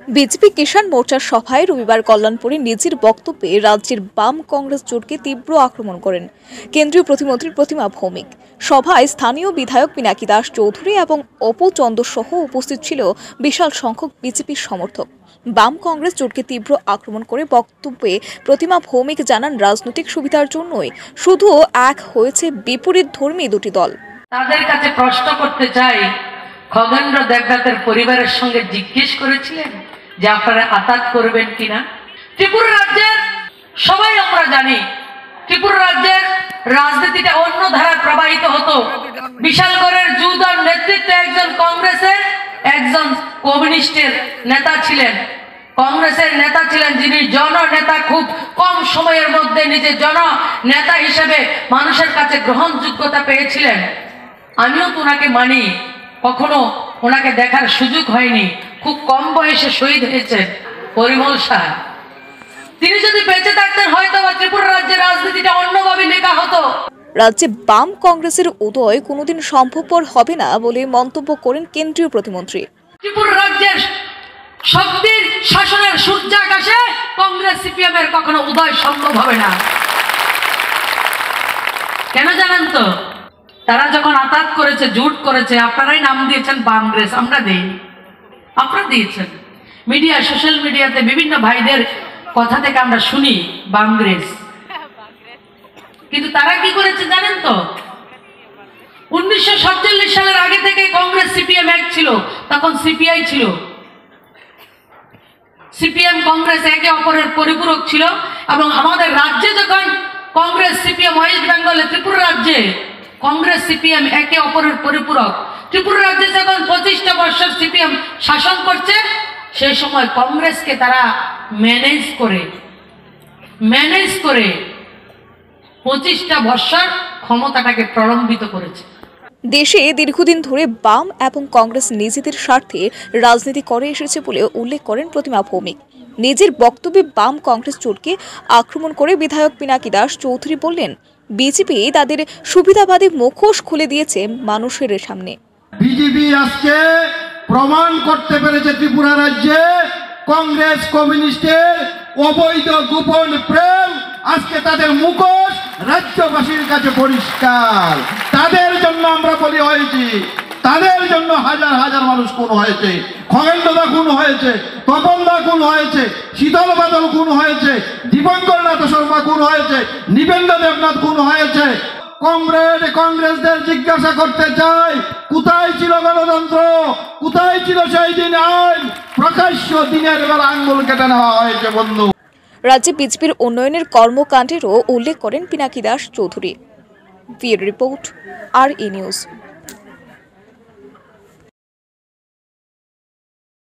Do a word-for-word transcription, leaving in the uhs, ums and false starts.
BJP কিষাণ মোর্চার সভায় রবিবার কল্যাণপুরে নিজের বক্তব্যে রাজ্যের বাম কংগ্রেস জোটকে তীব্র আক্রমণ করেন কেন্দ্রীয় প্রতিমন্ত্রী প্রতিমা ভৌমিক। সভায় স্থানীয় বিধায়ক পিনাকি দাস চৌধুরী এবং অপু চন্দ্র সহ উপস্থিত ছিল বিশাল সংখ্যক বিজেপির সমর্থক। বাম কংগ্রেস জোটকে তীব্র আক্রমণ করে বক্তব্যে প্রতিমা ভৌমিক জানান, রাজনৈতিক সুবিধার জন্যই শুধু এক হয়েছে বিপরীত ধর্মী দুটি দল। তাদের কাছে প্রশ্ন করতে চাই, খগেন্দ্র দেবনাথের পরিবারের সঙ্গে জিজ্ঞেস করেছিলেন যে আপনারা আতাত করবেন কিনা? ত্রিপুরা রাজ্যের সবাই আমরা জানি, ত্রিপুরা রাজ্যের রাজনীতিটা অন্য ধারায় প্রবাহিত হতো। বিশালগড়ের যুদর নেতৃত্বে একজন কংগ্রেসের একজন কমিউনিস্টের নেতা ছিলেন, কংগ্রেসের নেতা ছিলেন যিনি জননেতা, খুব কম সময়ের মধ্যে নিজে জননেতা হিসেবে মানুষের কাছে গ্রহণযোগ্যতা পেয়েছিলেন। আমিও তো ওনাকে মানি, কখনো ওনাকে দেখার সুযোগ হয়নি। খুব কম বয়সে শহীদ হয়েছেন পরিমল শাহ। তিনি যদি বেঁচে থাকতেন হয়তো ত্রিপুরা রাজ্যের রাজনীতিটা অন্যভাবে লেখা হতো। রাজ্যে বাম কংগ্রেসের উদয় কোনোদিন সম্ভবপর হবে না বলে মন্তব্য করেন কেন্দ্রীয় প্রতিমন্ত্রী। ত্রিপুরা রাজ্যের শক্তির শাসনের সূর্যাকাশে কংগ্রেস সিপিএম এর কখনো উদয় সম্ভব হবে না। কেন জানেন তো? তারা যখন আতাত করেছে, জুট করেছে, আপনারাই নাম দিয়েছেন বামগ্রেস, আমরা দেইনি, আপনারা দিয়েছেন। মিডিয়া, সোশ্যাল মিডিয়াতে বিভিন্ন ভাইদের কথা থেকে আমরা শুনি বামগ্রেস, কিন্তু তারা কি করেছে জানেন তো? উনিশশো সাতচল্লিশ সালের আগে থেকে কংগ্রেস সিপিএম এক ছিল, তখন সিপিআই ছিল। সিপিএম কংগ্রেস একে অপরের পরিপূরক ছিল, এবং আমাদের রাজ্যে যখন কংগ্রেস সিপিএম, ওয়েস্ট বেঙ্গলে ত্রিপুরা রাজ্যে কংগ্রেস সিপিএম একে অপরের পরিপূরক। ত্রিপুরা রাজ্যে যখন পঁচিশটা বছর সিপিএম শাসন করছে, সেই সময় কংগ্রেসকে তারা ম্যানেজ করে ম্যানেজ করে পঁচিশটা বছর ক্ষমতাটাকে প্রলম্বিত করেছে। দেশে দীর্ঘদিন ধরে বাম এবং কংগ্রেস নিজেদের স্বার্থে রাজনীতি করে এসেছে বলে উল্লেখ করেন প্রতিমা ভৌমিক। নিজের বক্তব্যে বাম কংগ্রেস জোটকে আক্রমণ করে বিধায়ক পিনাকি দাস চৌধুরী বললেন, বিজেপি তাদের সুবিধাবাদী মুখোশ খুলে দিয়েছে মানুষের সামনে। বিজেপি আজকে প্রমাণ করতে পেরেছে ত্রিপুরা রাজ্যে কংগ্রেস কমিউনিস্টের অবৈধ গোপন প্রেম আজকে তাদের মুখোশ রাজ্যবাসীর কাছে পরিষ্কার। তাদের জন্য আমরা বলি হয়েছি, তাদের জন্য হাজার হাজার মানুষ খুন হয়েছে, খগেন্দ্রদা খুন হয়েছে, তপনদা খুন হয়েছে, শীতল বাদল খুন হয়েছে, দীপঙ্কর নাথ শর্মা খুন হয়েছে, নিবেন্দ্র দেবনাথ খুন হয়েছে। কংগ্রেস কংগ্রেসদের জিজ্ঞাসা করতে চাই, কোথায় ছিল গণতন্ত্র? কোথায় ছিল সেই দিন আইন? প্রকাশ্য দিনের বেলা আঙ্গুল কেটে নেওয়া হয়েছে বন্ধু। রাজ্যে বিজেপির উন্নয়নের কর্মকাণ্ডেরও উল্লেখ করেন পিনাকি দাস চৌধুরী। ব্যুরো রিপোর্ট, আর ই নিউজ।